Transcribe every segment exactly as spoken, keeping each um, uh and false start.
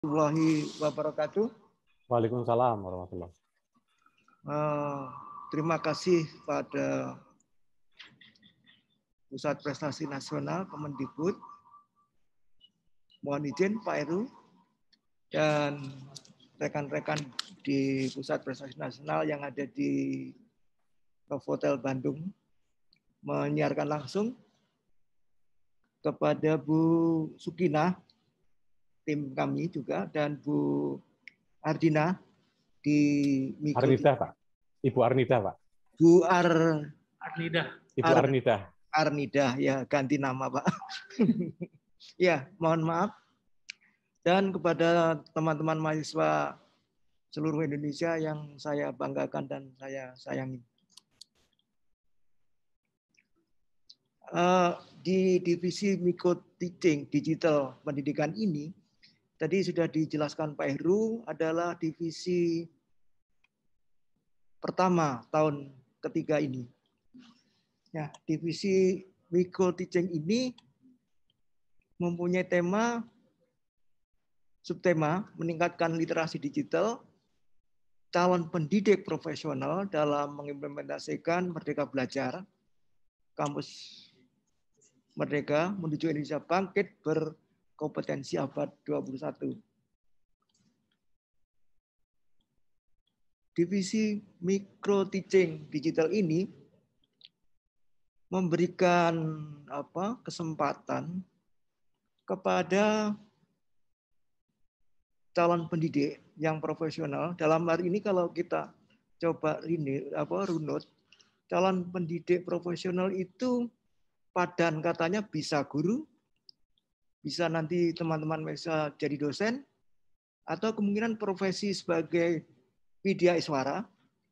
warahmatullahi wabarakatuh. Waalaikumsalam warahmatullahi wabarakatuh. Uh, terima kasih pada Pusat Prestasi Nasional Kemendikbud. Mohon izin Pak Heru dan rekan-rekan di Pusat Prestasi Nasional yang ada di Novotel Bandung menyiarkan langsung kepada Bu Sukina, tim kami juga, dan Bu Ardina di mikro. Arnida, Pak. Ibu Arnida, Pak. Bu Ar Arnida. Ibu Ar Arnida. Arnida, ya ganti nama, Pak. Ya, mohon maaf. Dan kepada teman-teman mahasiswa seluruh Indonesia yang saya banggakan dan saya sayangi. Uh, di divisi Micro Teaching Digital Pendidikan ini, tadi sudah dijelaskan Pak Heru, adalah divisi pertama tahun ketiga ini. Ya, divisi Micro Teaching ini mempunyai tema, subtema, meningkatkan literasi digital, calon pendidik profesional dalam mengimplementasikan Merdeka Belajar, kampus Merdeka menuju Indonesia bangkit berkompetensi abad dua puluh satu. Divisi Micro Teaching Digital ini memberikan apa, kesempatan kepada calon pendidik yang profesional. Dalam hari ini kalau kita coba ini apa runut, calon pendidik profesional itu padan katanya bisa guru, bisa nanti teman-teman bisa jadi dosen, atau kemungkinan profesi sebagai widya iswara,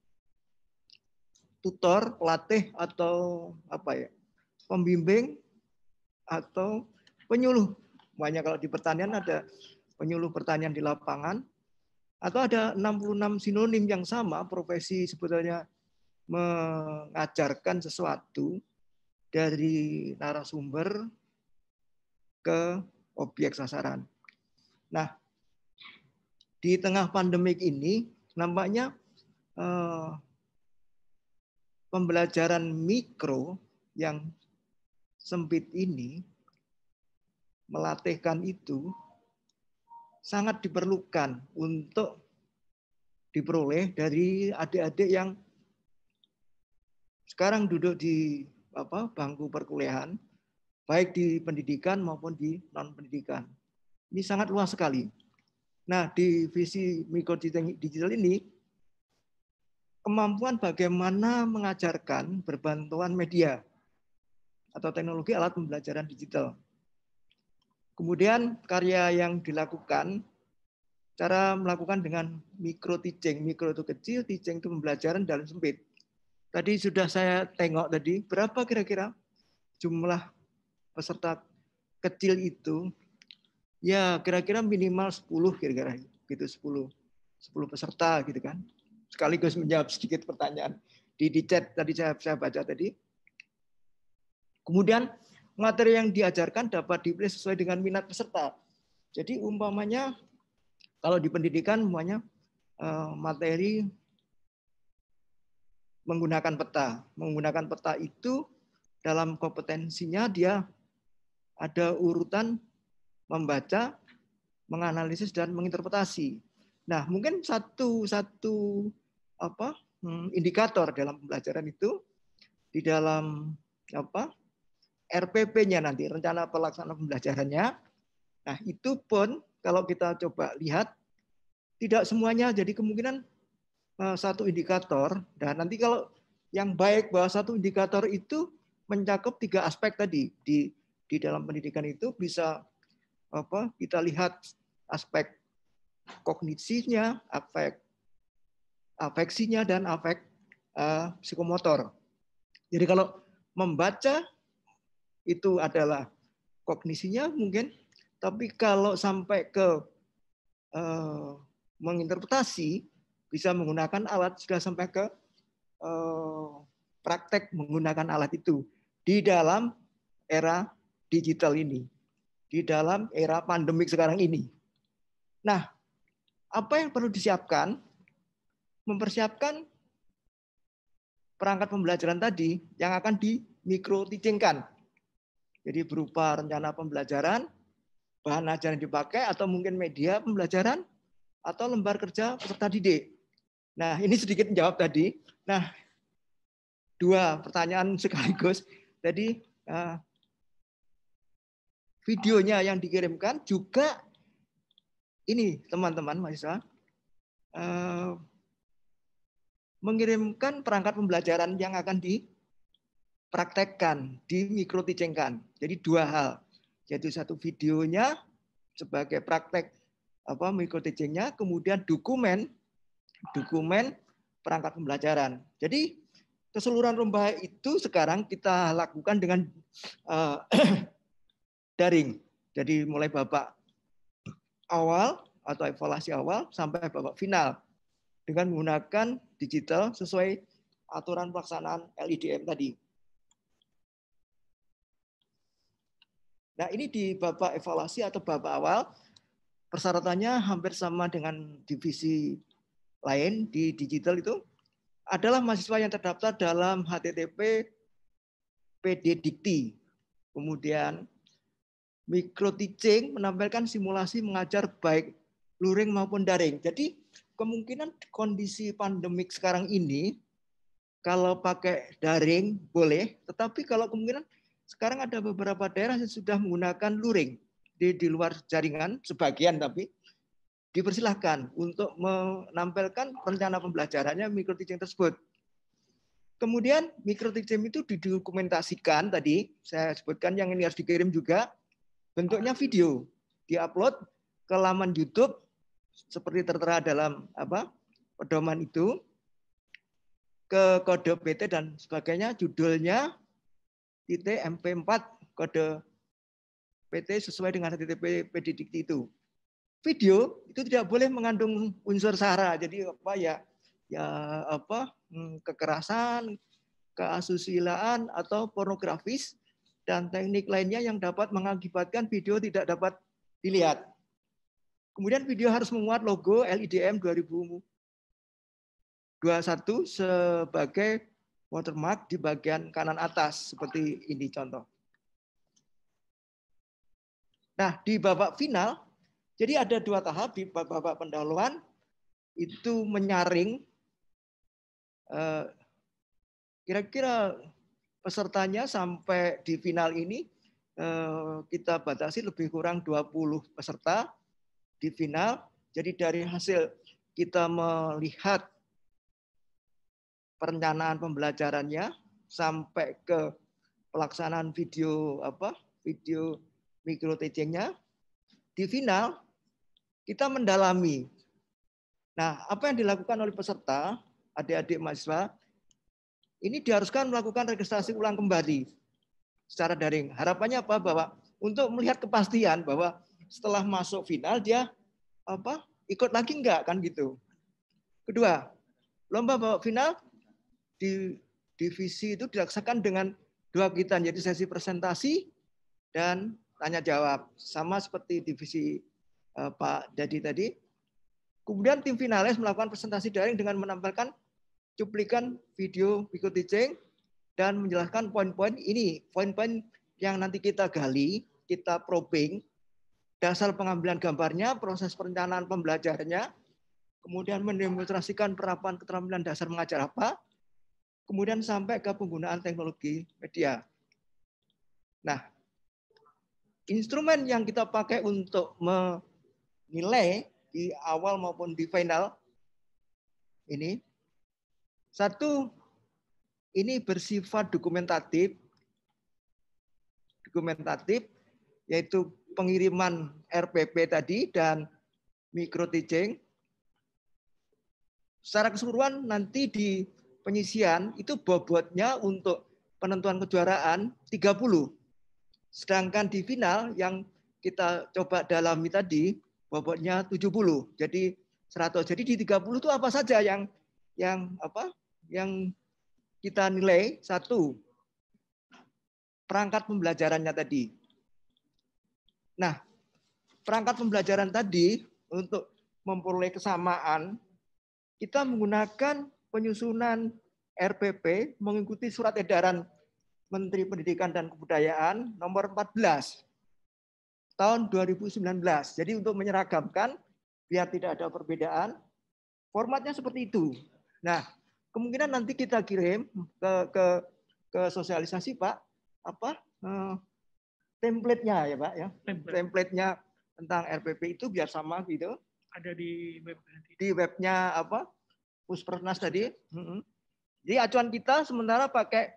tutor, pelatih, atau apa ya, pembimbing, atau penyuluh. Banyak kalau di pertanian ada penyuluh pertanian di lapangan, atau ada enam puluh enam sinonim yang sama, profesi sebetulnya mengajarkan sesuatu dari narasumber ke objek sasaran. Nah, di tengah pandemik ini nampaknya eh, pembelajaran mikro yang sempit ini, melatihkan itu sangat diperlukan untuk diperoleh dari adik-adik yang sekarang duduk di apa, bangku perkuliahan, baik di pendidikan maupun di non-pendidikan. Ini sangat luas sekali. Nah, di visi Micro Digital ini, kemampuan bagaimana mengajarkan berbantuan media atau teknologi alat pembelajaran digital. Kemudian karya yang dilakukan, cara melakukan dengan micro teaching. Micro itu kecil, teaching itu pembelajaran dalam sempit. Tadi sudah saya tengok tadi, berapa kira-kira jumlah peserta kecil itu? Ya, kira-kira minimal sepuluh kira-kira gitu, sepuluh sepuluh peserta gitu kan. Sekaligus menjawab sedikit pertanyaan di, di chat tadi saya, saya baca tadi. Kemudian materi yang diajarkan dapat dipilih sesuai dengan minat peserta. Jadi umpamanya kalau di pendidikan umpamanya materi menggunakan peta. Menggunakan peta itu dalam kompetensinya dia ada urutan membaca, menganalisis dan menginterpretasi. Nah, mungkin satu satu apa indikator dalam pembelajaran itu di dalam apa R P P-nya nanti, rencana pelaksanaan pembelajarannya. Nah, itu pun kalau kita coba lihat tidak semuanya, jadi kemungkinan satu indikator, dan nanti kalau yang baik bahwa satu indikator itu mencakup tiga aspek tadi di di dalam pendidikan itu bisa apa kita lihat aspek kognisinya, aspek afeksinya dan aspek uh, psikomotor. Jadi kalau membaca itu adalah kognisinya mungkin, tapi kalau sampai ke uh, menginterpretasi bisa menggunakan alat, sudah sampai ke uh, praktek menggunakan alat itu di dalam era digital ini, di dalam era pandemik sekarang ini. Nah, apa yang perlu disiapkan? Mempersiapkan perangkat pembelajaran tadi yang akan di mikro teaching-kan. Jadi berupa rencana pembelajaran, bahan ajar yang dipakai, atau mungkin media pembelajaran, atau lembar kerja peserta didik. Nah, ini sedikit menjawab tadi. Nah, dua pertanyaan sekaligus. Jadi, videonya yang dikirimkan juga ini, teman-teman mahasiswa, mengirimkan perangkat pembelajaran yang akan dipraktekkan, di mikro teaching-kan. Jadi dua hal, yaitu satu videonya sebagai praktek apa mikro teaching-nya, kemudian dokumen dokumen perangkat pembelajaran. Jadi keseluruhan lomba itu sekarang kita lakukan dengan uh, daring. Jadi mulai babak awal atau evaluasi awal sampai babak final dengan menggunakan digital sesuai aturan pelaksanaan L I D M tadi. Nah, ini di babak evaluasi atau babak awal, persyaratannya hampir sama dengan divisi lain di digital itu, adalah mahasiswa yang terdaftar dalam H T T P P D Dikti. Kemudian Micro Teaching menampilkan simulasi mengajar baik luring maupun daring. Jadi kemungkinan kondisi pandemik sekarang ini, kalau pakai daring boleh, tetapi kalau kemungkinan sekarang ada beberapa daerah yang sudah menggunakan luring di, di luar jaringan, sebagian tapi dipersilahkan untuk menampilkan rencana pembelajarannya micro teaching tersebut. Kemudian micro teaching itu didokumentasikan tadi, saya sebutkan yang ini harus dikirim juga, bentuknya video, diupload ke laman YouTube seperti tertera dalam apa pedoman itu, ke kode P T dan sebagainya, judulnya titik M P empat kode P T sesuai dengan H T T P P D Dikti itu. Video itu tidak boleh mengandung unsur sara, jadi apa ya ya apa kekerasan, keasusilaan atau pornografis dan teknik lainnya yang dapat mengakibatkan video tidak dapat dilihat. Kemudian video harus memuat logo L I D M dua ribu dua puluh satu sebagai watermark di bagian kanan atas seperti ini contoh. Nah, di babak final, jadi ada dua tahap di babak pendahuluan, itu menyaring kira-kira pesertanya sampai di final ini kita batasi lebih kurang dua puluh peserta di final. Jadi dari hasil kita melihat perencanaan pembelajarannya sampai ke pelaksanaan video apa video micro teaching-nya, di final kita mendalami. Nah, apa yang dilakukan oleh peserta, adik-adik mahasiswa, ini diharuskan melakukan registrasi ulang kembali secara daring. Harapannya apa? Bahwa untuk melihat kepastian bahwa setelah masuk final dia apa ikut lagi enggak, kan gitu. Kedua, lomba babak final di divisi itu dilaksanakan dengan dua kegiatan, yaitu sesi presentasi dan tanya jawab, sama seperti divisi uh, Pak Dadi tadi. Kemudian tim finalis melakukan presentasi daring dengan menampilkan cuplikan video micro teaching dan menjelaskan poin-poin ini, poin-poin yang nanti kita gali, kita probing, dasar pengambilan gambarnya, proses perencanaan pembelajarannya, kemudian mendemonstrasikan penerapan keterampilan dasar mengajar apa, kemudian sampai ke penggunaan teknologi media. Nah, instrumen yang kita pakai untuk menilai di awal maupun di final ini, satu, ini bersifat dokumentatif, dokumentatif, yaitu pengiriman R P P tadi dan micro teaching. Secara keseluruhan nanti di penyisian itu bobotnya untuk penentuan kejuaraan tiga puluh. Sedangkan di final yang kita coba dalami tadi bobotnya tujuh puluh. Jadi seratus. Jadi di tiga puluh itu apa saja yang yang apa? Yang kita nilai? Satu, perangkat pembelajarannya tadi. Nah, perangkat pembelajaran tadi untuk memperoleh kesamaan, kita menggunakan penyusunan R P P mengikuti surat edaran Menteri Pendidikan dan Kebudayaan nomor empat belas tahun dua ribu sembilan belas. Jadi untuk menyeragamkan biar tidak ada perbedaan, formatnya seperti itu. Nah, kemungkinan nanti kita kirim ke ke, ke sosialisasi Pak apa eh, template-nya ya Pak ya. Template. Template-nya tentang R P P itu biar sama gitu. Ada di web nanti. Di webnya apa? Puspernas tadi. Jadi acuan kita sementara pakai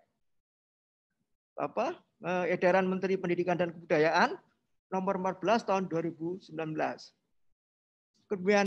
apa? Edaran Menteri Pendidikan dan Kebudayaan nomor empat belas tahun dua ribu sembilan belas. Kemudian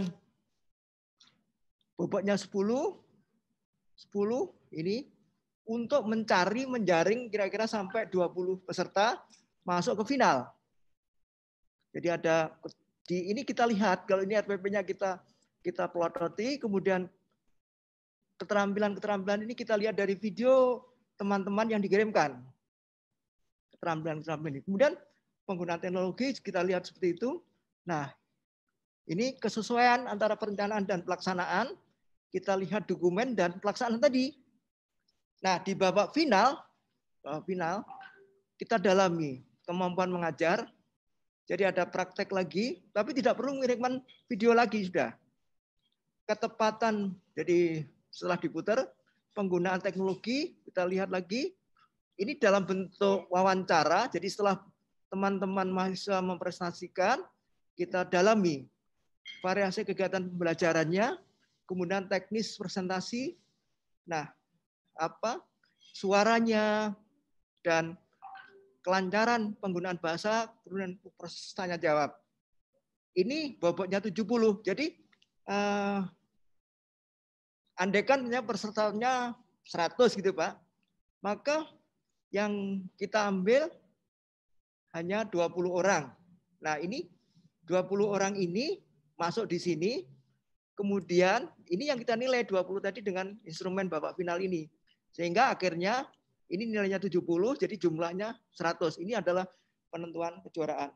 bobotnya sepuluh sepuluh ini untuk mencari menjaring kira-kira sampai dua puluh peserta masuk ke final. Jadi ada di ini kita lihat kalau ini R P P-nya kita kita pelototi, kemudian keterampilan-keterampilan ini kita lihat dari video teman-teman yang dikirimkan. Keterampilan-keterampilan ini. Kemudian penggunaan teknologi kita lihat seperti itu. Nah, ini kesesuaian antara perencanaan dan pelaksanaan. Kita lihat dokumen dan pelaksanaan tadi. Nah, di babak final, babak final kita dalami kemampuan mengajar. Jadi ada praktek lagi, tapi tidak perlu mengirimkan video lagi sudah. Ketepatan, jadi setelah diputar, penggunaan teknologi, kita lihat lagi. Ini dalam bentuk wawancara, jadi setelah teman-teman mahasiswa mempresentasikan, kita dalami variasi kegiatan pembelajarannya, kemudian teknis presentasi, nah apa suaranya, dan kelancaran penggunaan bahasa, kemudian proses tanya jawab. Ini bobotnya tujuh puluh. Jadi eh, andaikan pesertanya seratus gitu Pak, maka yang kita ambil hanya dua puluh orang. Nah ini dua puluh orang ini masuk di sini, kemudian ini yang kita nilai dua puluh tadi dengan instrumen babak final ini. Sehingga akhirnya ini nilainya tujuh puluh, jadi jumlahnya seratus. Ini adalah penentuan kejuaraan.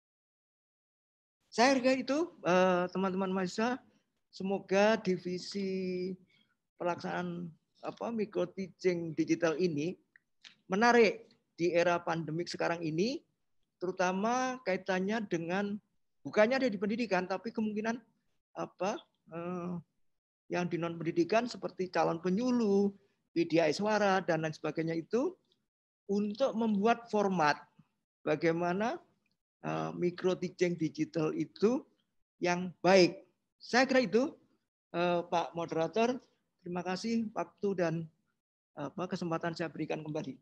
Saya kira itu teman-teman mahasiswa, semoga divisi pelaksanaan apa micro teaching digital ini menarik di era pandemik sekarang ini, terutama kaitannya dengan bukannya ada di pendidikan, tapi kemungkinan apa eh, yang di non pendidikan seperti calon penyuluh, P D I suara dan lain sebagainya itu untuk membuat format bagaimana uh, micro teaching digital itu yang baik. Saya kira itu uh, Pak Moderator. Terima kasih waktu dan uh, kesempatan saya berikan kembali.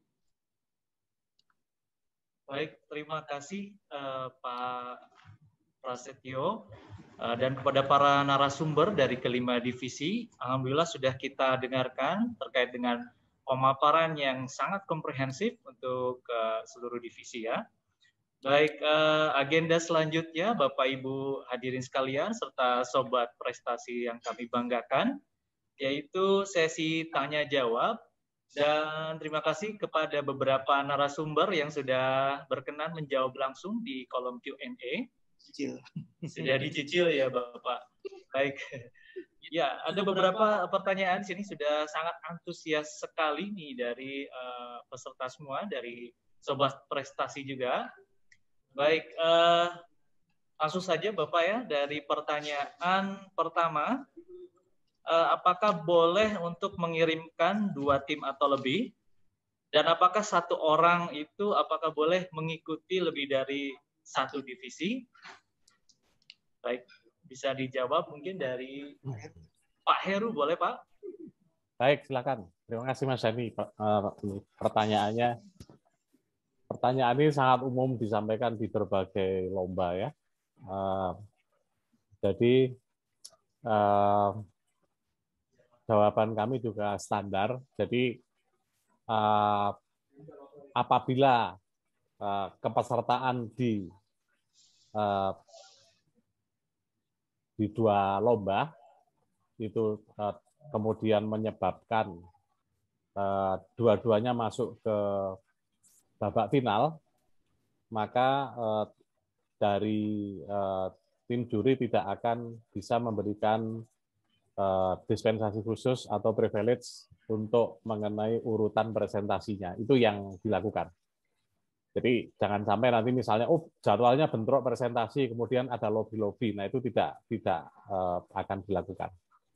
Baik, terima kasih uh, Pak Prasetyo. Dan kepada para narasumber dari kelima divisi, alhamdulillah sudah kita dengarkan terkait dengan pemaparan yang sangat komprehensif untuk uh, seluruh divisi ya. Baik, uh, agenda selanjutnya Bapak Ibu hadirin sekalian serta sobat prestasi yang kami banggakan, yaitu sesi tanya jawab. Dan terima kasih kepada beberapa narasumber yang sudah berkenan menjawab langsung di kolom Q and A. Cicil. Sudah dicicil ya Bapak. Baik. Ya, ada beberapa pertanyaan di sini sudah sangat antusias sekali nih dari uh, peserta semua, dari sobat prestasi juga. Baik, uh, langsung saja Bapak ya, dari pertanyaan pertama, uh, apakah boleh untuk mengirimkan dua tim atau lebih? Dan apakah satu orang itu apakah boleh mengikuti lebih dari satu divisi? Baik, bisa dijawab mungkin dari Pak Heru, boleh Pak? Baik, silakan. Terima kasih Mas Dhani. Pertanyaannya, pertanyaan ini sangat umum disampaikan di berbagai lomba ya. Jadi jawaban kami juga standar. Jadi apabila kepesertaan di di dua lomba itu kemudian menyebabkan dua-duanya masuk ke babak final, maka dari tim juri tidak akan bisa memberikan uh, dispensasi khusus atau privilege untuk mengenai urutan presentasinya. Itu yang dilakukan. Jadi jangan sampai nanti misalnya, oh jadwalnya bentrok presentasi, kemudian ada lobby-lobby. Nah itu tidak tidak uh, akan dilakukan.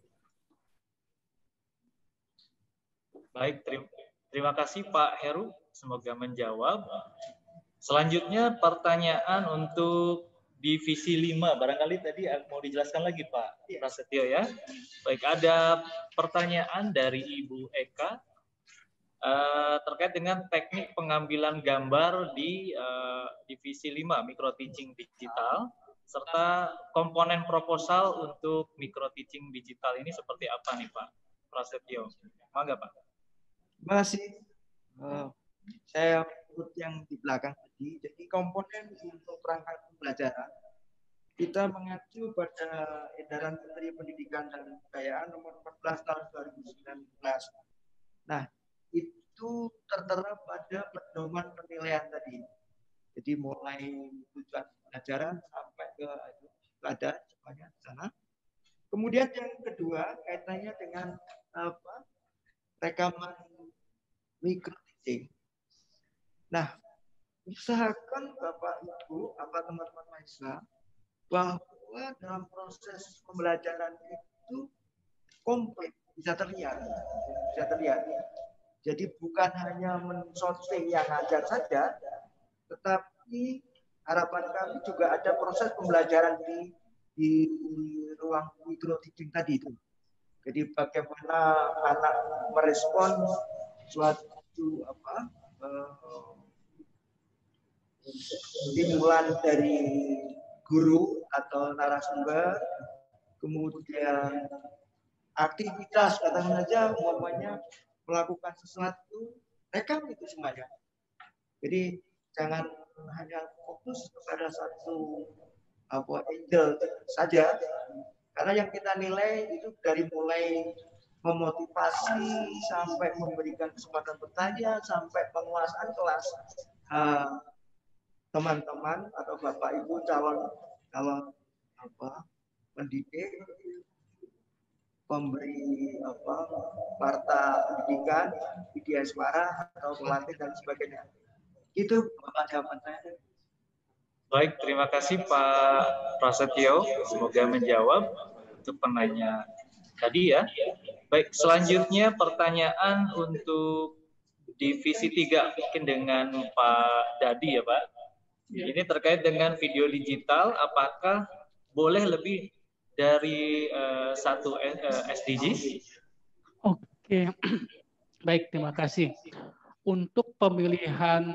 Baik, terima, terima kasih Pak Heru. Semoga menjawab. Selanjutnya pertanyaan untuk divisi lima. Barangkali tadi mau dijelaskan lagi Pak Prasetyo ya. Baik, ada pertanyaan dari Ibu Eka uh, terkait dengan teknik pengambilan gambar di uh, divisi lima, micro teaching digital, serta komponen proposal untuk micro teaching digital ini seperti apa nih Pak Prasetyo? Mangga Pak. Terima kasih. Uh, saya ikut yang di belakang tadi. Jadi komponen untuk perangkat pembelajaran kita mengacu pada edaran Menteri Pendidikan dan Kebudayaan nomor empat belas tahun dua ribu sembilan belas. Nah, itu tertera pada pedoman penilaian tadi. Jadi mulai tujuan pembelajaran sampai ke ada semuanya di sana. Kemudian yang kedua kaitannya dengan apa? Rekaman micro teaching. Nah, usahakan Bapak Ibu, apa teman-teman mahasiswa, bahwa dalam proses pembelajaran itu komplit, bisa terlihat, bisa terlihat. Jadi bukan hanya men-shooting yang ngajar saja, tetapi harapan kami juga ada proses pembelajaran di di ruang micro teaching tadi itu. Jadi bagaimana anak merespon suatu apa? Uh, stimulan dari guru atau narasumber, kemudian aktivitas katakan saja umpamanya melakukan sesuatu, rekam itu semuanya. Jadi jangan hanya fokus kepada satu apa angle saja, karena yang kita nilai itu dari mulai memotivasi sampai memberikan kesempatan bertanya sampai penguasaan kelas. Uh, teman-teman atau Bapak Ibu calon calon apa pendidik, pemberi apa warta pendidikan, media suara atau pelatih dan sebagainya. Itu Bapak jawaban saya. Baik, terima kasih Pak Prasetyo. Semoga menjawab untuk penanya tadi ya. Baik, selanjutnya pertanyaan untuk divisi tiga mungkin dengan Pak Dadi ya Pak. Ini terkait dengan video digital, apakah boleh lebih dari uh, satu uh, S D Gs? Oke, baik, terima kasih. Untuk pemilihan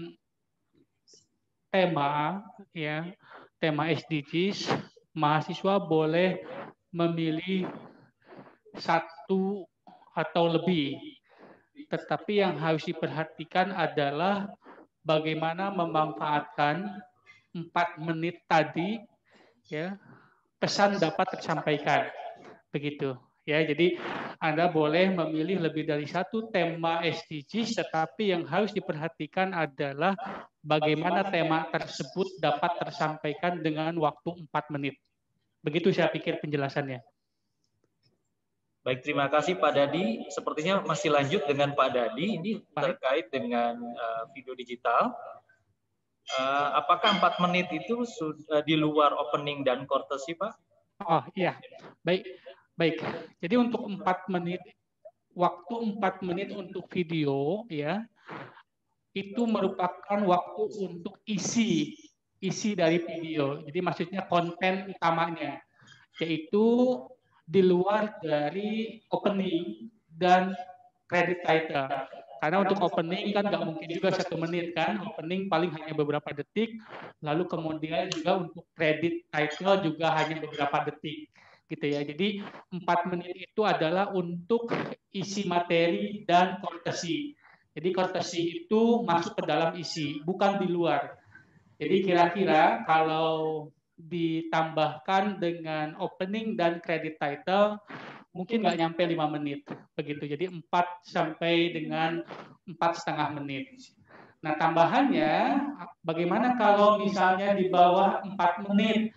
tema, ya, tema S D Gs, mahasiswa boleh memilih satu atau lebih. Tetapi yang harus diperhatikan adalah bagaimana memanfaatkan empat menit tadi, ya, pesan dapat tersampaikan, begitu. Ya, jadi Anda boleh memilih lebih dari satu tema S D Gs, tetapi yang harus diperhatikan adalah bagaimana tema tersebut dapat tersampaikan dengan waktu empat menit. Begitu saya pikir penjelasannya. Baik, terima kasih Pak Dadi. Sepertinya masih lanjut dengan Pak Dadi. Ini terkait dengan uh, video digital. Uh, apakah empat menit itu sudah di luar opening dan courtesy, Pak? Oh iya, baik, baik. Jadi untuk empat menit, waktu empat menit untuk video, ya, itu merupakan waktu untuk isi, isi dari video. Jadi maksudnya konten utamanya, yaitu di luar dari opening dan credit title. Karena untuk opening kan nggak mungkin juga satu menit kan, opening paling hanya beberapa detik, lalu kemudian juga untuk credit title juga hanya beberapa detik, gitu ya. Jadi empat menit itu adalah untuk isi materi dan courtesy. Jadi courtesy itu masuk ke dalam isi, bukan di luar. Jadi kira-kira kalau ditambahkan dengan opening dan credit title mungkin nggak nyampe lima menit begitu, jadi empat sampai dengan empat setengah menit. Nah tambahannya, bagaimana kalau misalnya di bawah empat menit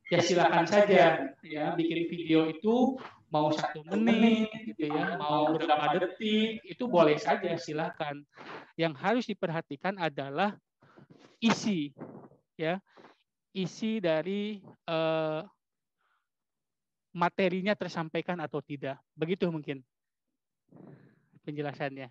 ya silakan saja ya bikin video itu mau satu menit gitu ya, mau berapa detik itu boleh saja, silakan. Yang harus diperhatikan adalah isi ya, isi dari eh, materinya tersampaikan atau tidak. Begitu mungkin penjelasannya.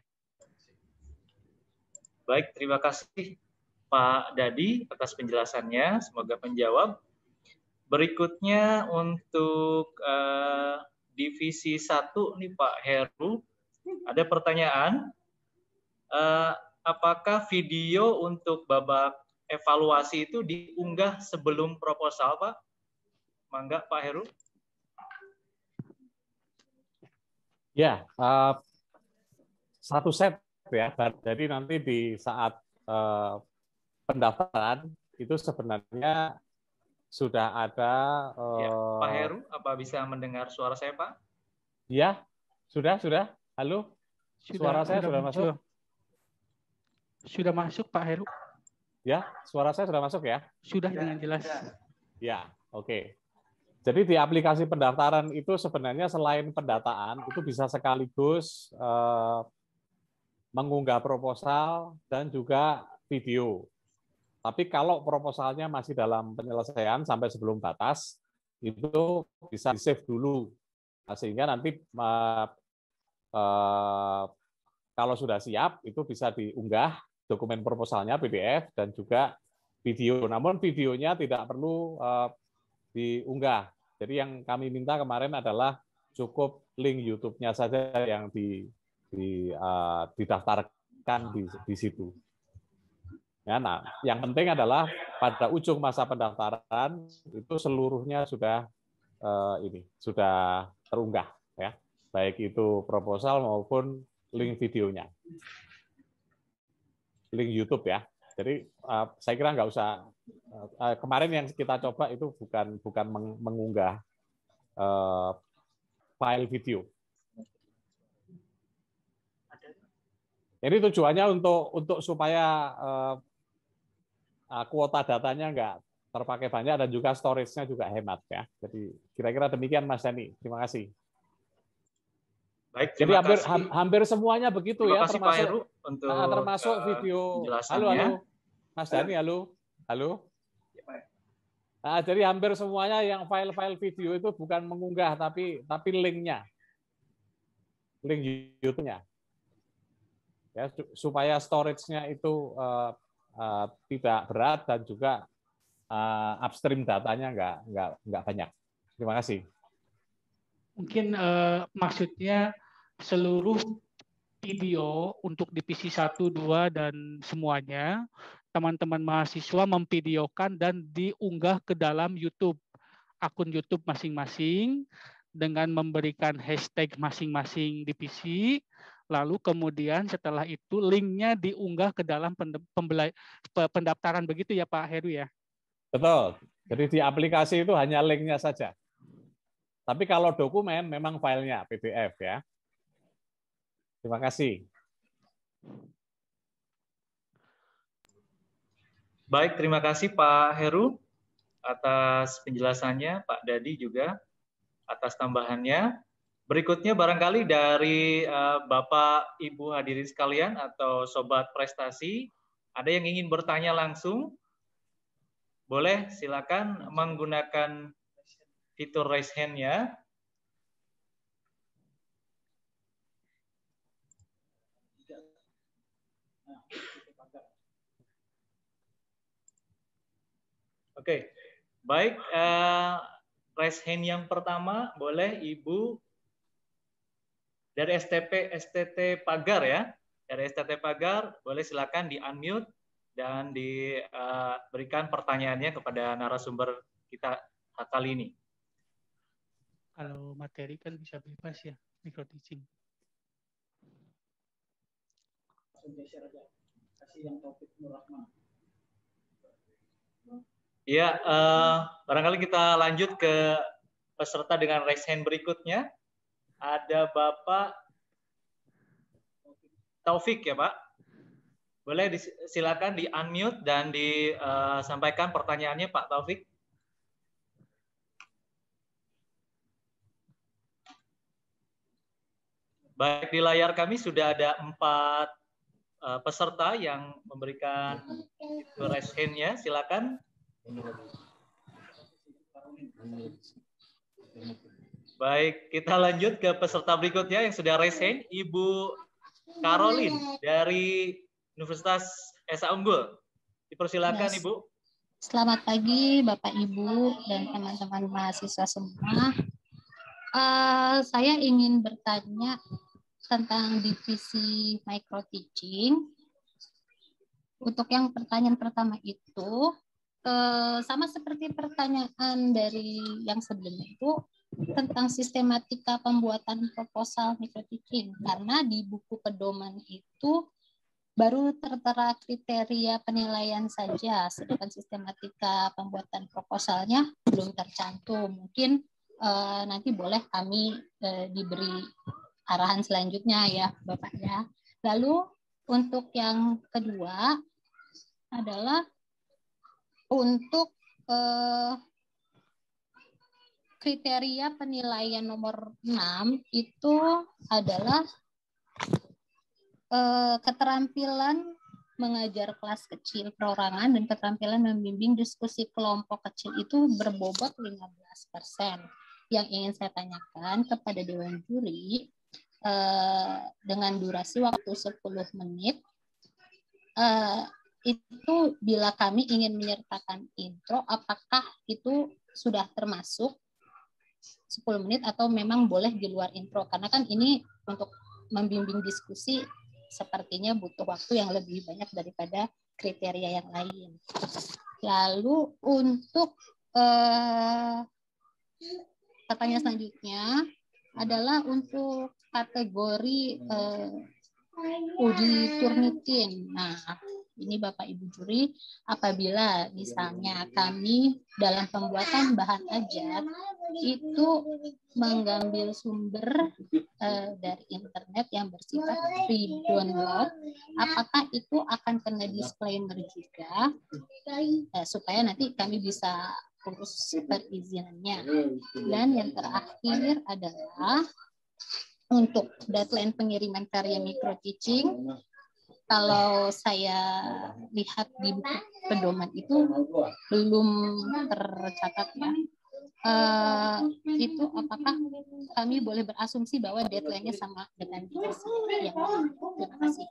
Baik, terima kasih Pak Dadi atas penjelasannya. Semoga menjawab. Berikutnya untuk uh, divisi satu nih Pak Heru, ada pertanyaan. Uh, apakah video untuk babak evaluasi itu diunggah sebelum proposal, Pak? Mangga Pak Heru. Ya, uh, satu set ya. Jadi nanti di saat uh, pendaftaran itu sebenarnya sudah ada. Uh, ya, Pak Heru, apa bisa mendengar suara saya, Pak? Ya, sudah, sudah. Halo, sudah, suara saya sudah, sudah masuk. Sudah masuk, Pak Heru. Ya, suara saya sudah masuk ya. Sudah dengan jelas. Ya, oke. Okay. Jadi di aplikasi pendaftaran itu sebenarnya selain pendataan itu bisa sekaligus uh, mengunggah proposal dan juga video. Tapi kalau proposalnya masih dalam penyelesaian sampai sebelum batas, itu bisa di-save dulu. Sehingga nanti uh, uh, kalau sudah siap, itu bisa diunggah dokumen proposalnya P D F dan juga video. Namun videonya tidak perlu uh, diunggah. Jadi yang kami minta kemarin adalah cukup link YouTube-nya saja yang di, di, uh, didaftarkan di, di situ. Ya, nah, yang penting adalah pada ujung masa pendaftaran itu seluruhnya sudah uh, ini sudah terunggah, ya, baik itu proposal maupun link videonya, link YouTube ya. Jadi uh, saya kira nggak usah. Uh, kemarin yang kita coba itu bukan bukan mengunggah uh, file video. Jadi tujuannya untuk untuk supaya uh, kuota datanya nggak terpakai banyak dan juga storage-nya juga hemat ya. Jadi kira-kira demikian Mas Dani. Terima kasih. Baik, jadi hampir kasih. hampir semuanya begitu terima ya, kasih, termasuk Pak Heru, untuk nah, termasuk video. Halo, halo, Mas Dani, halo, halo. Nah, jadi hampir semuanya yang file-file video itu bukan mengunggah, tapi tapi linknya, link YouTube-nya, ya supaya storage-nya itu uh, uh, tidak berat dan juga uh, upstream datanya nggak nggak nggak banyak. Terima kasih. Mungkin uh, maksudnya seluruh video untuk divisi satu, dua, dan semuanya, teman-teman mahasiswa memvideokan dan diunggah ke dalam YouTube, akun YouTube masing-masing, dengan memberikan hashtag masing-masing divisi, lalu kemudian setelah itu linknya diunggah ke dalam pendaftaran, begitu ya Pak Heru ya? Betul, jadi di aplikasi itu hanya linknya saja. Tapi kalau dokumen memang filenya P D F ya. Terima kasih. Baik, terima kasih Pak Heru atas penjelasannya, Pak Dadi juga atas tambahannya. Berikutnya barangkali dari uh, Bapak Ibu hadirin sekalian atau Sobat Prestasi, ada yang ingin bertanya langsung? Boleh, silakan menggunakan fitur raise hand-nya. Oke, baik. Uh, raise hand yang pertama, boleh Ibu dari S T P S T T Pagar ya. Dari S T T Pagar, boleh silakan di-unmute dan diberikan uh, pertanyaannya kepada narasumber kita kali ini. Kalau materi kan bisa bebas ya, micro teaching. Ya, uh, barangkali kita lanjut ke peserta dengan raise hand berikutnya. Ada Bapak Taufik ya Pak. Boleh silakan di-unmute dan disampaikan uh, pertanyaannya Pak Taufik. Baik, di layar kami sudah ada empat uh, peserta yang memberikan raise hand-nya. Silakan. Baik, kita lanjut ke peserta berikutnya yang sudah raise hand, Ibu Caroline dari Universitas Esa Unggul. Dipersilakan, Ibu. Selamat pagi, Bapak Ibu dan teman-teman mahasiswa semua. Uh, saya ingin bertanya tentang divisi micro teaching. Untuk yang pertanyaan pertama itu, uh, sama seperti pertanyaan dari yang sebelumnya itu, tentang sistematika pembuatan proposal micro teaching. Karena di buku pedoman itu baru tertera kriteria penilaian saja, sedangkan sistematika pembuatan proposalnya belum tercantum. Mungkin uh, nanti boleh kami uh, diberi arahan selanjutnya ya, Bapak ya. Lalu untuk yang kedua adalah untuk uh, kriteria penilaian nomor enam itu adalah keterampilan mengajar kelas kecil perorangan dan keterampilan membimbing diskusi kelompok kecil itu berbobot lima belas persen. Yang ingin saya tanyakan kepada Dewan Juri, eh, dengan durasi waktu sepuluh menit, eh, itu bila kami ingin menyertakan intro, apakah itu sudah termasuk sepuluh menit atau memang boleh di luar intro? Karena kan ini untuk membimbing diskusi sepertinya butuh waktu yang lebih banyak daripada kriteria yang lain. Lalu untuk eh, pertanyaan selanjutnya adalah untuk kategori eh, uji Turnitin. Nah, ini Bapak Ibu Juri, apabila misalnya kami dalam pembuatan bahan ajar itu mengambil sumber uh, dari internet yang bersifat free download, apakah itu akan kena disclaimer juga uh, supaya nanti kami bisa urus perizinannya. Dan yang terakhir adalah untuk deadline pengiriman karya micro teaching, kalau saya lihat di buku pedoman itu belum tercatat ya. Uh, itu apakah kami boleh berasumsi bahwa deadline-nya sama dengan divisi yang lain? Terima kasih.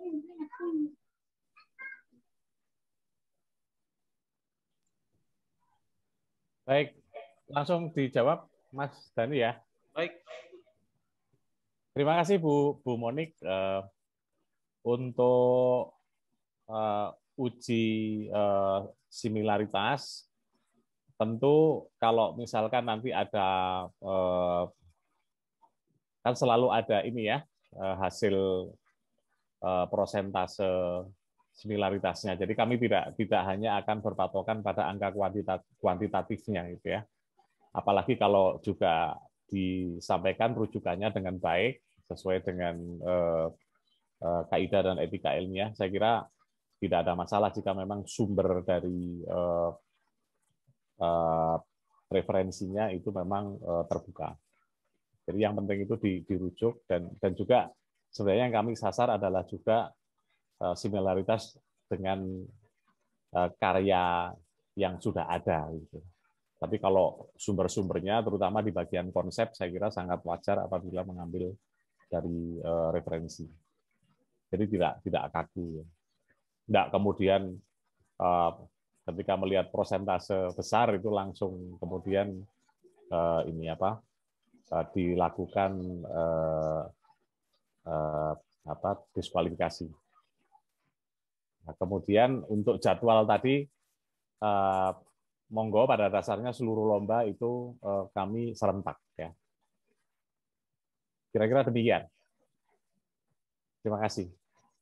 Baik, langsung dijawab Mas Dani ya. Baik. Terima kasih Bu Bu Monik uh, untuk uh, uji uh, similaritas. Tentu kalau misalkan nanti ada uh, kan selalu ada ini ya uh, hasil uh, prosentase similaritasnya. Jadi kami tidak tidak hanya akan berpatokan pada angka kuantitatif, kuantitatifnya gitu ya. Apalagi kalau juga disampaikan rujukannya dengan baik sesuai dengan uh, uh, kaidah dan etika ilmiah, saya kira tidak ada masalah jika memang sumber dari uh, uh, referensinya itu memang uh, terbuka. Jadi yang penting itu dirujuk dan dan juga sebenarnya yang kami sasar adalah juga uh, similaritas dengan uh, karya yang sudah ada gitu. Tapi kalau sumber-sumbernya, terutama di bagian konsep, saya kira sangat wajar apabila mengambil dari uh, referensi. Jadi tidak tidak kaku. Tidak kemudian uh, ketika melihat persentase besar itu langsung kemudian uh, ini apa uh, dilakukan uh, uh, apa diskualifikasi. Nah, kemudian untuk jadwal tadi. Uh, Monggo pada dasarnya seluruh lomba itu eh, kami serentak ya. Kira-kira demikian. Terima kasih.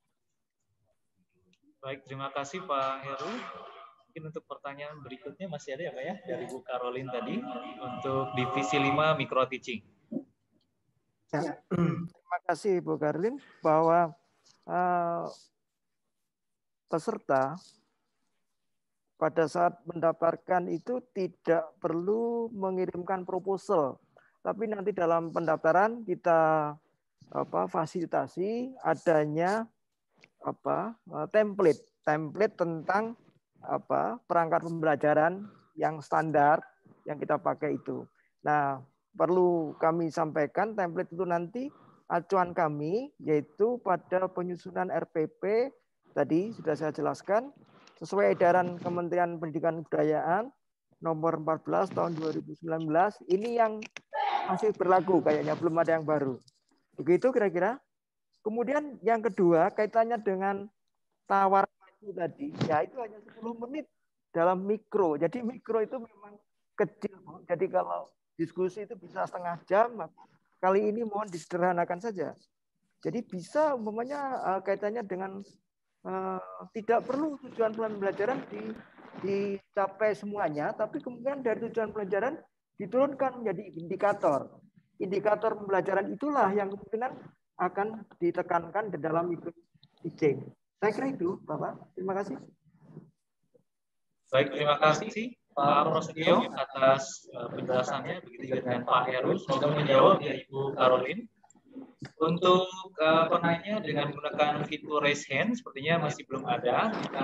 Baik, terima kasih Pak Heru. Mungkin untuk pertanyaan berikutnya masih ada ya Pak ya dari Bu Caroline tadi untuk divisi lima micro teaching. Ya, terima kasih Bu Caroline bahwa uh, peserta pada saat mendaftarkan itu tidak perlu mengirimkan proposal, tapi nanti dalam pendaftaran kita apa fasilitasi adanya apa template template tentang apa perangkat pembelajaran yang standar yang kita pakai itu. Nah, perlu kami sampaikan template itu nanti acuan kami yaitu pada penyusunan R P P tadi sudah saya jelaskan sesuai edaran Kementerian Pendidikan dan Kebudayaan nomor empat belas tahun dua ribu sembilan belas. Ini yang masih berlaku kayaknya, belum ada yang baru. Begitu kira-kira. Kemudian yang kedua kaitannya dengan tawar itu tadi, ya itu hanya sepuluh menit dalam mikro. Jadi mikro itu memang kecil. Jadi kalau diskusi itu bisa setengah jam, kali ini mohon disederhanakan saja. Jadi bisa umpamanya uh, kaitannya dengan uh, tidak perlu tujuan pembelajaran di, dicapai semuanya, tapi kemudian dari tujuan pembelajaran diturunkan menjadi indikator. Indikator pembelajaran itulah yang kemungkinan akan ditekankan di dalam micro teaching. Saya kira itu, Bapak. Terima kasih. Baik, terima kasih Pak Prasetyo atas penjelasannya, begitu juga dengan Pak Heru. Semoga menjawab ya Ibu Caroline. Untuk uh, penanya dengan menggunakan fitur raise hand, sepertinya masih belum ada. Kita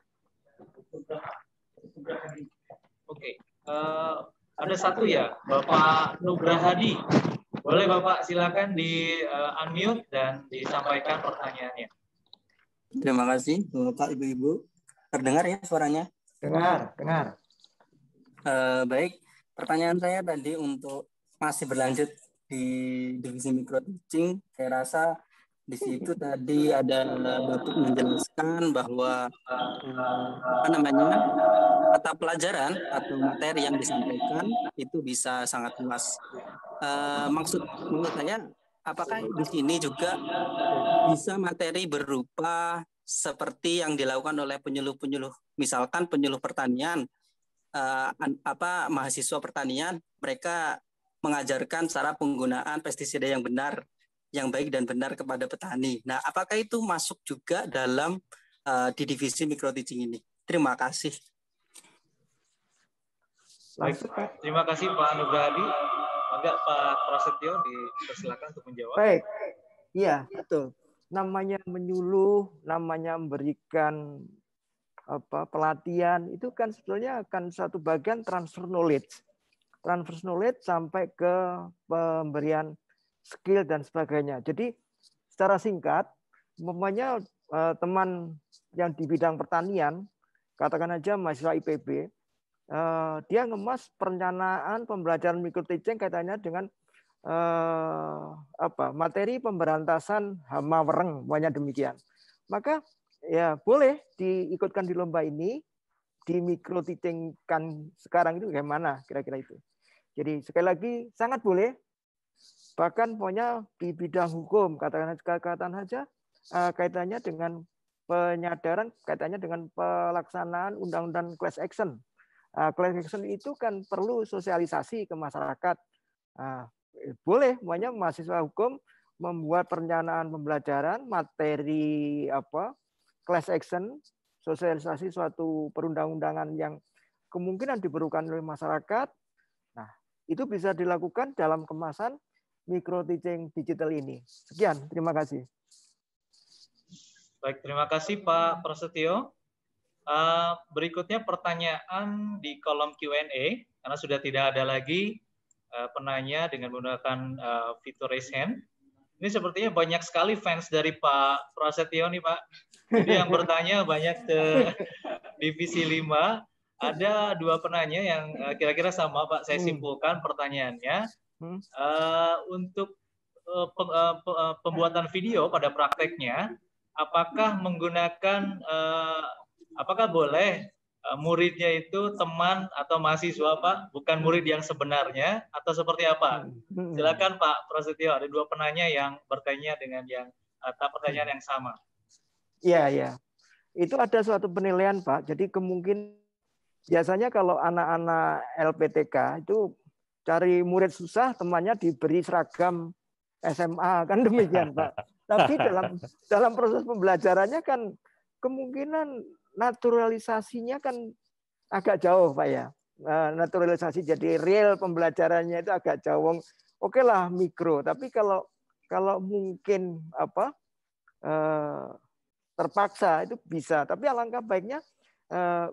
Oke, okay. uh, ada satu ya, Bapak Nugra Hadi. Boleh Bapak silakan di uh, unmute dan disampaikan pertanyaannya. Terima kasih Bapak Ibu-Ibu. Terdengar ya suaranya? Dengar, dengar. Uh, baik, pertanyaan saya tadi untuk masih berlanjut di divisi micro teaching. Saya rasa di situ tadi ada Bapak menjelaskan bahwa uh, apa namanya mata pelajaran atau materi yang disampaikan itu bisa sangat luas. Uh, maksud menurut saya, apakah di sini juga bisa materi berupa seperti yang dilakukan oleh penyuluh-penyuluh, misalkan penyuluh pertanian, uh, apa mahasiswa pertanian, mereka mengajarkan cara penggunaan pestisida yang benar, yang baik dan benar kepada petani. Nah, apakah itu masuk juga dalam uh, di divisi micro teaching ini? Terima kasih. Baik, terima kasih Pak Nugra Hadi. Agak Pak Prasetyo dipersilakan untuk menjawab. Baik, iya betul. Namanya menyuluh, namanya memberikan apa pelatihan itu kan sebetulnya akan satu bagian transfer knowledge, transfer knowledge sampai ke pemberian skill dan sebagainya. Jadi secara singkat, umpamanya eh, teman yang di bidang pertanian, katakan aja mahasiswa I P B. Uh, dia ngemas perencanaan pembelajaran micro teaching kaitannya dengan uh, apa materi pemberantasan hama wereng, banyak demikian. Maka ya boleh diikutkan di lomba ini, di micro teaching kan sekarang itu bagaimana kira-kira itu. Jadi sekali lagi sangat boleh. Bahkan pokoknya di bidang hukum katakan katakan saja uh, kaitannya dengan penyadaran, kaitannya dengan pelaksanaan undang-undang class action. Uh, class action itu kan perlu sosialisasi ke masyarakat. Uh, boleh, makanya mahasiswa hukum membuat perencanaan pembelajaran materi apa class action, sosialisasi suatu perundang-undangan yang kemungkinan diperlukan oleh masyarakat. Nah, itu bisa dilakukan dalam kemasan micro teaching digital ini. Sekian, terima kasih. Baik, terima kasih Pak Prasetyo. Uh, berikutnya pertanyaan di kolom Q and A, karena sudah tidak ada lagi uh, penanya dengan menggunakan uh, fitur raise hand. Ini sepertinya banyak sekali fans dari Pak Prasetyo nih Pak. Jadi yang bertanya banyak ke divisi lima. Ada dua penanya yang uh, kira-kira sama Pak, saya simpulkan pertanyaannya. Uh, untuk uh, pe uh, pe uh, pembuatan video pada prakteknya, apakah menggunakan uh, apakah boleh uh, muridnya itu teman atau mahasiswa Pak, bukan murid yang sebenarnya atau seperti apa? Silakan Pak Prasetyo, ada dua penanya yang bertanya dengan yang uh, pertanyaan yang sama. Iya, iya. Itu ada suatu penilaian Pak. Jadi kemungkinan biasanya kalau anak-anak L P T K itu cari murid susah, temannya diberi seragam S M A kan demikian Pak. Tapi dalam dalam proses pembelajarannya kan kemungkinan naturalisasinya kan agak jauh Pak ya. Naturalisasi jadi real pembelajarannya itu agak jauh. Oke lah mikro, tapi kalau kalau mungkin apa eh, terpaksa itu bisa, tapi alangkah baiknya eh,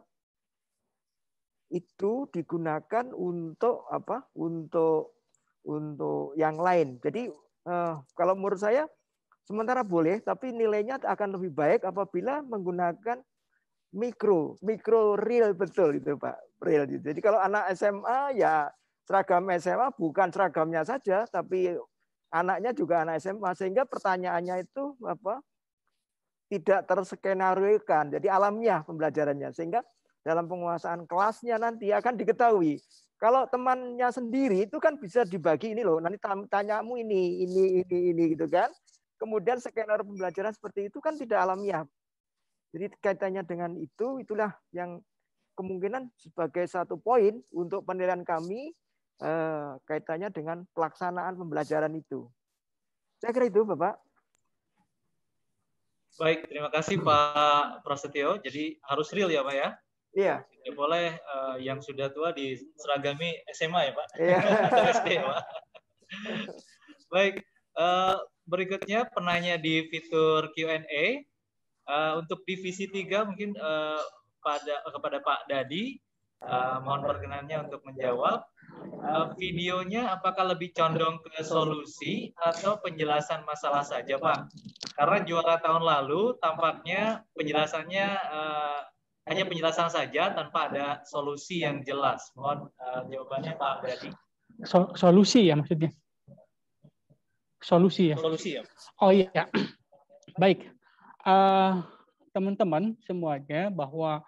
itu digunakan untuk apa? Untuk untuk yang lain. Jadi eh, kalau menurut saya sementara boleh, tapi nilainya akan lebih baik apabila menggunakan mikro, mikro real betul itu Pak, real. Jadi kalau anak S M A ya seragam S M A bukan seragamnya saja, tapi anaknya juga anak S M A, sehingga pertanyaannya itu apa? Tidak terskenariokan, jadi alamiah pembelajarannya, sehingga dalam penguasaan kelasnya nanti akan diketahui. Kalau temannya sendiri itu kan bisa dibagi ini loh, nanti tanyamu ini, ini, ini, ini gitu kan. Kemudian skenario pembelajaran seperti itu kan tidak alamiah. Jadi kaitannya dengan itu, itulah yang kemungkinan sebagai satu poin untuk penilaian kami eh, kaitannya dengan pelaksanaan pembelajaran itu. Saya kira itu, Bapak. Baik, terima kasih Pak Prasetyo. Jadi harus real ya Pak ya? Iya. Tidak boleh uh, yang sudah tua diseragami S M A ya Pak? Iya. Atau S D ya Pak? Baik, uh, berikutnya penanya di fitur Q and A. Uh, untuk divisi tiga mungkin uh, pada kepada Pak Dadi, uh, mohon perkenannya untuk menjawab. Uh, videonya apakah lebih condong ke solusi atau penjelasan masalah saja Pak? Karena juara tahun lalu tampaknya penjelasannya uh, hanya penjelasan saja tanpa ada solusi yang jelas. Mohon uh, jawabannya Pak Dadi. So, solusi ya maksudnya? Solusi ya? Solusi ya. Oh iya. Baik. Uh, teman-teman semuanya bahwa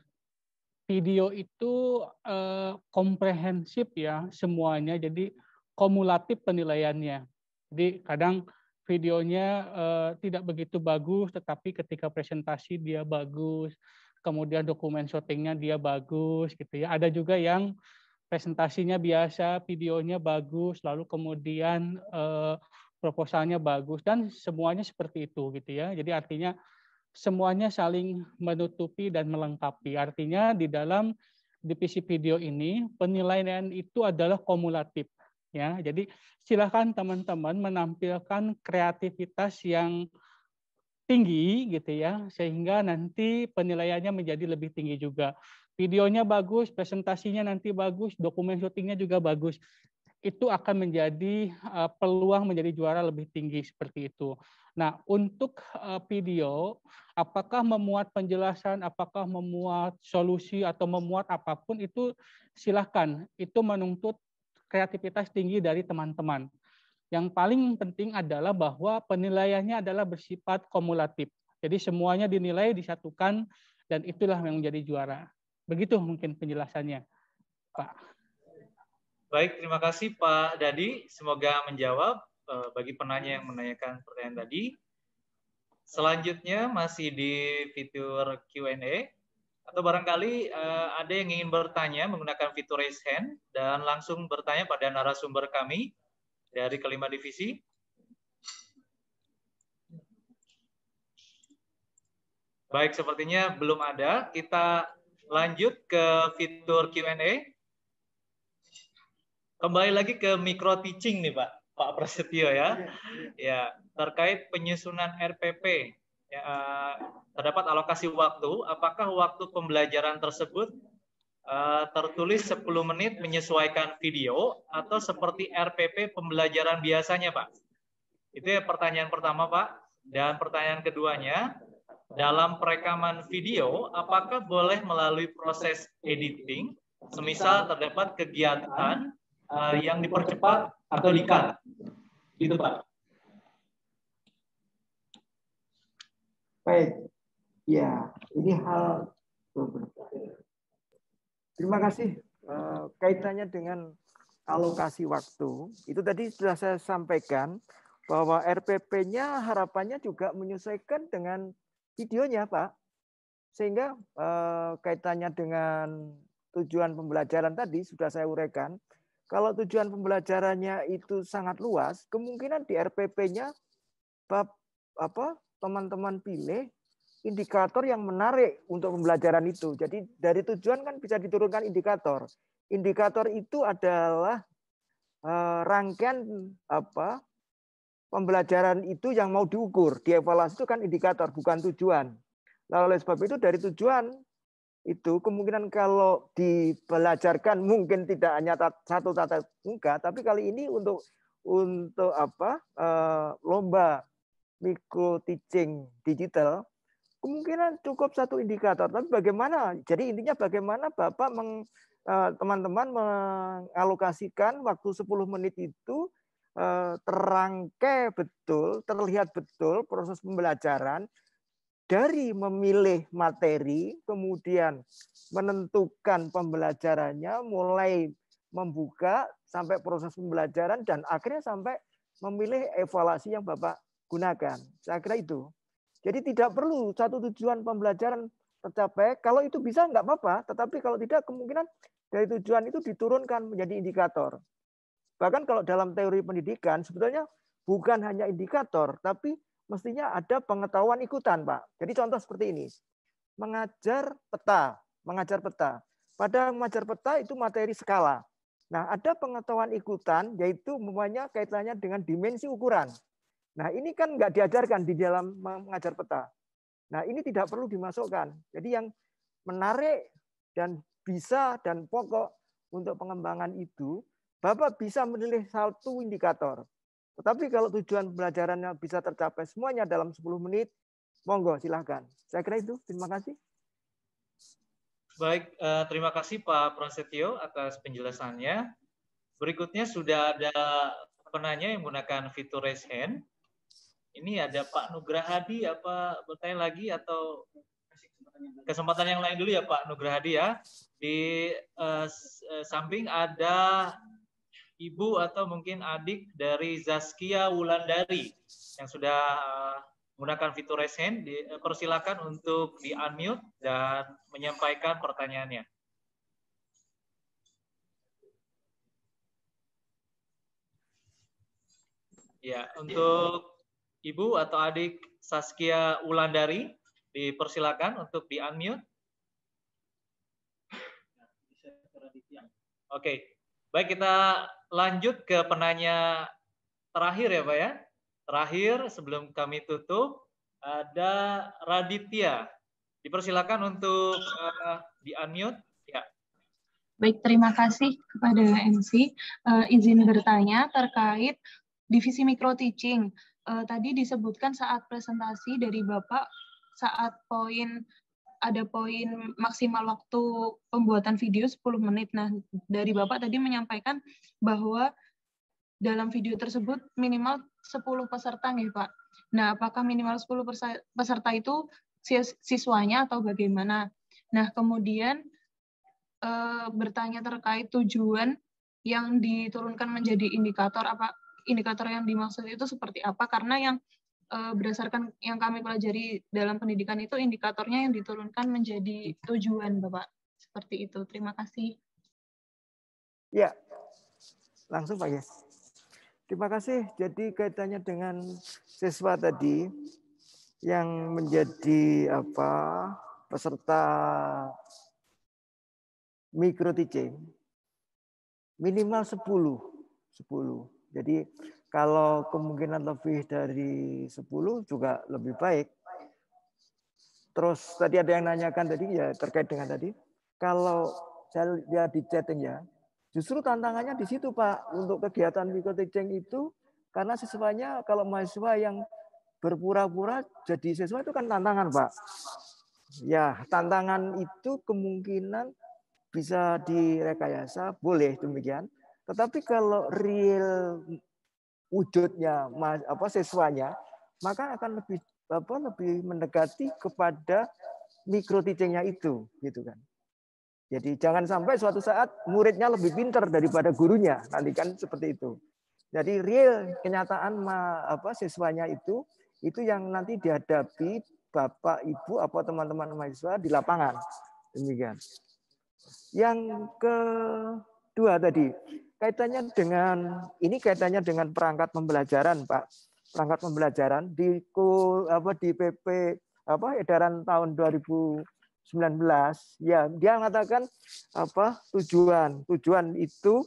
video itu uh, komprehensif ya semuanya, jadi kumulatif penilaiannya. Jadi kadang videonya uh, tidak begitu bagus, tetapi ketika presentasi dia bagus, kemudian dokumen shootingnya dia bagus gitu ya. Ada juga yang presentasinya biasa, videonya bagus, lalu kemudian uh, proposalnya bagus, dan semuanya seperti itu gitu ya. Jadi artinya semuanya saling menutupi dan melengkapi. Artinya di dalam divisi video ini penilaian itu adalah kumulatif ya. Jadi silakan teman-teman menampilkan kreativitas yang tinggi gitu ya, sehingga nanti penilaiannya menjadi lebih tinggi juga. Videonya bagus, presentasinya nanti bagus, dokumen syutingnya juga bagus. Itu akan menjadi uh, peluang menjadi juara lebih tinggi seperti itu. Nah, untuk uh, video, apakah memuat penjelasan, apakah memuat solusi, atau memuat apapun, itu silakan. Itu menuntut kreativitas tinggi dari teman-teman. Yang paling penting adalah bahwa penilaiannya adalah bersifat kumulatif. Jadi semuanya dinilai, disatukan, dan itulah yang menjadi juara. Begitu mungkin penjelasannya, Pak. Baik, terima kasih Pak Dadi. Semoga menjawab uh, bagi penanya yang menanyakan pertanyaan tadi. Selanjutnya masih di fitur Q and A. Atau barangkali uh, ada yang ingin bertanya menggunakan fitur raise hand dan langsung bertanya pada narasumber kami dari kelima divisi. Baik, sepertinya belum ada. Kita lanjut ke fitur Q and A. Kembali lagi ke micro teaching nih Pak, Pak Prasetyo ya. Ya, terkait penyusunan R P P. Ya, terdapat alokasi waktu, apakah waktu pembelajaran tersebut uh, tertulis sepuluh menit menyesuaikan video atau seperti R P P pembelajaran biasanya, Pak? Itu ya pertanyaan pertama, Pak. Dan pertanyaan keduanya, dalam perekaman video, apakah boleh melalui proses editing, semisal terdapat kegiatan uh, yang dipercepat atau di-cut? Gitu, Pak. Baik, ya ini hal terima kasih uh, kaitannya dengan alokasi waktu itu tadi sudah saya sampaikan bahwa R P P-nya harapannya juga menyesuaikan dengan videonya Pak, sehingga uh, kaitannya dengan tujuan pembelajaran tadi sudah saya uraikan. Kalau tujuan pembelajarannya itu sangat luas, kemungkinan di R P P-nya apa teman-teman pilih indikator yang menarik untuk pembelajaran itu. Jadi dari tujuan kan bisa diturunkan indikator. Indikator itu adalah uh, rangkaian apa pembelajaran itu yang mau diukur, dievaluasi itu kan indikator, bukan tujuan. Nah, oleh sebab itu dari tujuan itu kemungkinan kalau dibelajarkan mungkin tidak hanya satu tatap muka, tapi kali ini untuk untuk apa lomba micro teaching digital kemungkinan cukup satu indikator. Tapi bagaimana? Jadi intinya bagaimana Bapak meng, teman-teman mengalokasikan waktu sepuluh menit itu terangkai betul, terlihat betul proses pembelajaran dari memilih materi, kemudian menentukan pembelajarannya, mulai membuka sampai proses pembelajaran, dan akhirnya sampai memilih evaluasi yang Bapak gunakan. Saya kira itu. Jadi tidak perlu satu tujuan pembelajaran tercapai. Kalau itu bisa nggak apa-apa, tetapi kalau tidak kemungkinan dari tujuan itu diturunkan menjadi indikator. Bahkan kalau dalam teori pendidikan sebetulnya bukan hanya indikator, tapi mestinya ada pengetahuan ikutan, Pak. Jadi contoh seperti ini. Mengajar peta, mengajar peta. Pada mengajar peta itu materi skala. Nah, ada pengetahuan ikutan, yaitu umpamanya kaitannya dengan dimensi ukuran. Nah, ini kan nggak diajarkan di dalam mengajar peta. Nah, ini tidak perlu dimasukkan. Jadi yang menarik dan bisa dan pokok untuk pengembangan itu, Bapak bisa menilai satu indikator. Tetapi kalau tujuan pembelajarannya bisa tercapai semuanya dalam sepuluh menit, monggo silahkan. Saya kira itu. Terima kasih. Baik, eh, terima kasih Pak Prasetyo atas penjelasannya. Berikutnya sudah ada penanya yang menggunakan fitur raise hand. Ini ada Pak Nugrahadi, apa bertanya lagi atau kesempatan yang lain dulu ya Pak Nugrahadi ya. Di eh, samping ada Ibu atau mungkin adik dari Zaskia Wulandari yang sudah uh, menggunakan fitur raise hand. Di, uh, persilakan untuk di-unmute dan menyampaikan pertanyaannya. Ya, untuk Ibu atau adik Zaskia Wulandari, dipersilakan untuk di-unmute. Oke. Okay. Baik, kita lanjut ke penanya terakhir ya Pak ya. Terakhir sebelum kami tutup, ada Raditya. Dipersilakan untuk uh, di-unmute. Ya. Baik, terima kasih kepada M C. Uh, izin bertanya terkait divisi micro teaching. Uh, tadi disebutkan saat presentasi dari Bapak, saat poin ada poin maksimal waktu pembuatan video sepuluh menit. Nah, dari Bapak tadi menyampaikan bahwa dalam video tersebut minimal sepuluh peserta nih, Pak. Nah, apakah minimal sepuluh peserta itu siswanya atau bagaimana? Nah, kemudian e, bertanya terkait tujuan yang diturunkan menjadi indikator, apa indikator yang dimaksud itu seperti apa? Karena yang berdasarkan yang kami pelajari dalam pendidikan itu indikatornya yang diturunkan menjadi tujuan, Bapak. Seperti itu. Terima kasih. Ya, langsung Pak ya. Terima kasih. Jadi kaitannya dengan siswa tadi yang menjadi apa peserta micro teaching minimal sepuluh. sepuluh. Jadi kalau kemungkinan lebih dari sepuluh juga lebih baik. Terus tadi ada yang nanyakan tadi ya terkait dengan tadi. Kalau saya lihat di chatting ya, justru tantangannya di situ Pak untuk kegiatan micro teaching itu karena siswanya kalau mahasiswa yang berpura-pura jadi siswa itu kan tantangan Pak. Ya tantangan itu kemungkinan bisa direkayasa, boleh demikian. Tetapi kalau real wujudnya apa siswanya, maka akan lebih apa lebih mendekati kepada micro teaching-nya itu, gitu kan. Jadi jangan sampai suatu saat muridnya lebih pintar daripada gurunya, nanti kan seperti itu. Jadi real kenyataan apa siswanya itu itu yang nanti dihadapi Bapak, Ibu, apa teman-teman mahasiswa di lapangan. Demikian. Yang kedua tadi kaitannya dengan ini kaitannya dengan perangkat pembelajaran, Pak. Perangkat pembelajaran di apa di P P apa edaran tahun dua ribu sembilan belas ya dia mengatakan apa tujuan tujuan itu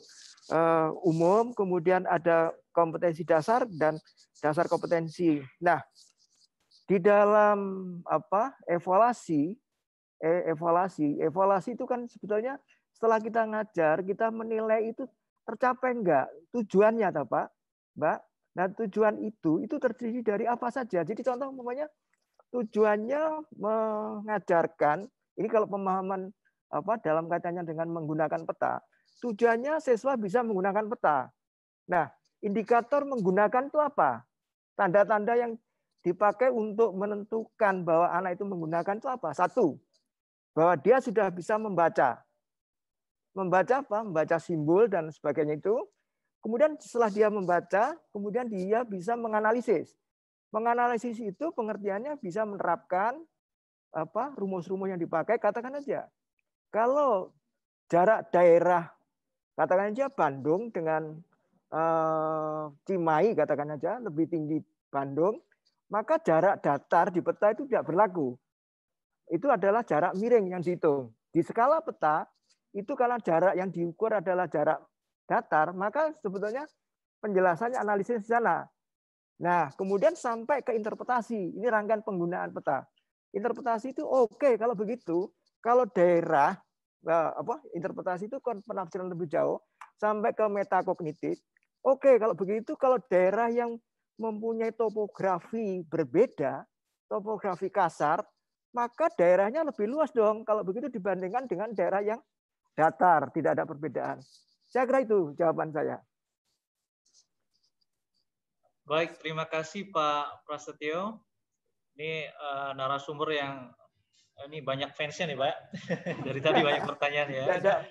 uh, umum, kemudian ada kompetensi dasar dan dasar kompetensi. Nah, di dalam apa evaluasi, eh, evaluasi, evaluasi itu kan sebetulnya setelah kita ngajar, kita menilai itu tercapai enggak tujuannya, atau Pak, Mbak. Nah, tujuan itu itu terdiri dari apa saja. Jadi contoh umpamanya tujuannya mengajarkan, ini kalau pemahaman apa dalam kaitannya dengan menggunakan peta, tujuannya siswa bisa menggunakan peta. Nah, indikator menggunakan itu apa? Tanda-tanda yang dipakai untuk menentukan bahwa anak itu menggunakan itu apa? Satu, bahwa dia sudah bisa membaca. Membaca apa? Membaca simbol dan sebagainya itu. Kemudian setelah dia membaca, kemudian dia bisa menganalisis. Menganalisis itu pengertiannya bisa menerapkan apa rumus-rumus yang dipakai. Katakan aja, kalau jarak daerah, katakan aja Bandung dengan eh, Cimahi, katakan aja lebih tinggi Bandung, maka jarak datar di peta itu tidak berlaku. Itu adalah jarak miring yang dihitung. Di skala peta, itu kalau jarak yang diukur adalah jarak datar, maka sebetulnya penjelasannya analisis di sana. Nah, kemudian sampai ke interpretasi. Ini rangkaian penggunaan peta. Interpretasi itu oke okay, kalau begitu. Kalau daerah, apa interpretasi itu kan penafsiran lebih jauh, sampai ke metakognitif. Oke, okay, kalau begitu, kalau daerah yang mempunyai topografi berbeda, topografi kasar, maka daerahnya lebih luas dong kalau begitu dibandingkan dengan daerah yang datar, tidak ada perbedaan. Saya kira itu jawaban saya. Baik, terima kasih Pak Prasetyo. Ini uh, narasumber yang ini banyak fansnya nih Pak. Dari tadi banyak pertanyaan ya.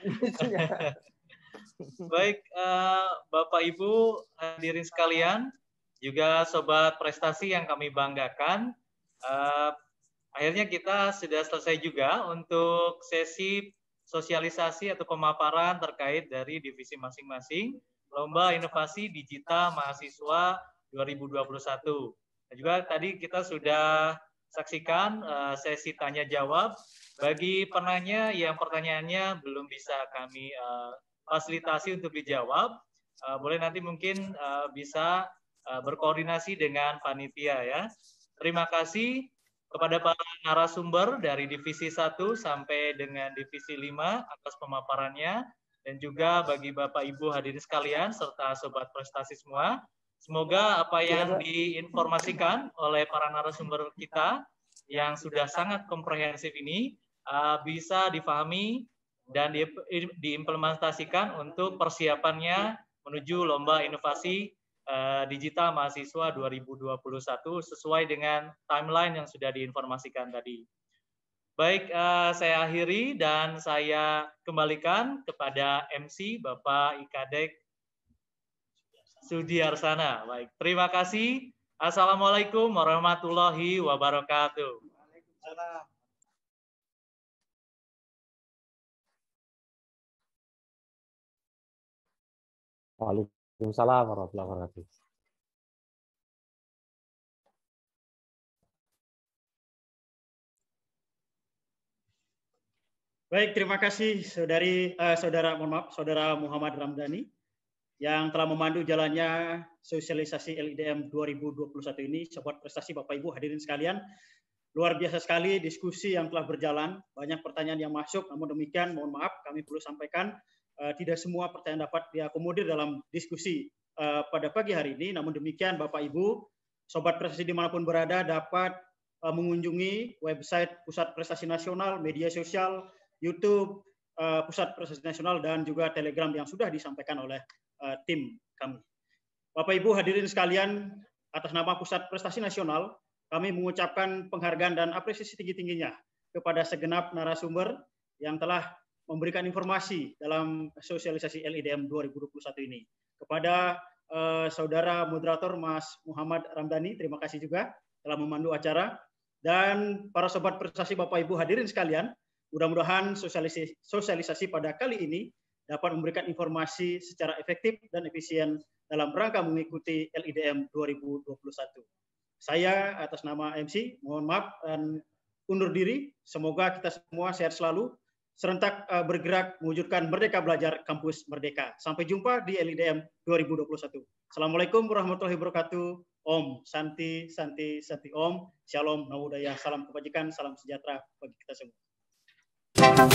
Baik, uh, Bapak Ibu hadirin sekalian, juga sobat prestasi yang kami banggakan. Uh, akhirnya kita sudah selesai juga untuk sesi sosialisasi atau pemaparan terkait dari divisi masing-masing Lomba Inovasi Digital Mahasiswa dua ribu dua puluh satu. Dan juga tadi kita sudah saksikan uh, sesi tanya jawab bagi penanya yang pertanyaannya belum bisa kami uh, fasilitasi untuk dijawab. Uh, boleh nanti mungkin uh, bisa uh, berkoordinasi dengan panitia ya. Terima kasih kepada para narasumber dari divisi satu sampai dengan divisi lima atas pemaparannya, dan juga bagi Bapak Ibu hadirin sekalian serta sobat prestasi semua. Semoga apa yang diinformasikan oleh para narasumber kita yang sudah sangat komprehensif ini uh, bisa difahami dan di, diimplementasikan untuk persiapannya menuju Lomba Inovasi uh, Digital Mahasiswa dua ribu dua puluh satu sesuai dengan timeline yang sudah diinformasikan tadi. Baik, uh, saya akhiri dan saya kembalikan kepada M C Bapak Ikadek Sudiarsana. Baik, terima kasih. Assalamualaikum warahmatullahi wabarakatuh. Waalaikumsalam warahmatullahi wabarakatuh. Baik, terima kasih saudari, uh, saudara, mohon maaf, saudara Muhammad Ramdhani yang telah memandu jalannya sosialisasi L I D M dua ribu dua puluh satu ini. Sobat prestasi, Bapak Ibu hadirin sekalian, luar biasa sekali diskusi yang telah berjalan, banyak pertanyaan yang masuk, namun demikian mohon maaf kami perlu sampaikan uh, tidak semua pertanyaan dapat diakomodir dalam diskusi uh, pada pagi hari ini. Namun demikian Bapak Ibu, sobat prestasi dimanapun berada dapat uh, mengunjungi website Pusat Prestasi Nasional, media sosial, YouTube uh, Pusat Prestasi Nasional, dan juga Telegram yang sudah disampaikan oleh uh, tim kami. Bapak Ibu hadirin sekalian, atas nama Pusat Prestasi Nasional, kami mengucapkan penghargaan dan apresiasi tinggi-tingginya kepada segenap narasumber yang telah memberikan informasi dalam sosialisasi L I D M dua ribu dua puluh satu ini. Kepada uh, saudara moderator Mas Muhammad Ramdhani, terima kasih juga telah memandu acara. Dan para sobat prestasi Bapak Ibu hadirin sekalian, mudah-mudahan sosialisasi, sosialisasi pada kali ini dapat memberikan informasi secara efektif dan efisien dalam rangka mengikuti L I D M dua ribu dua puluh satu. Saya atas nama M C, mohon maaf dan undur diri. Semoga kita semua sehat selalu serentak uh, bergerak mewujudkan Merdeka Belajar Kampus Merdeka. Sampai jumpa di L I D M dua ribu dua puluh satu. Assalamualaikum warahmatullahi wabarakatuh. Om Santi, Santi, Santi Om. Shalom, Namo Buddhaya, salam kebajikan, salam sejahtera bagi kita semua.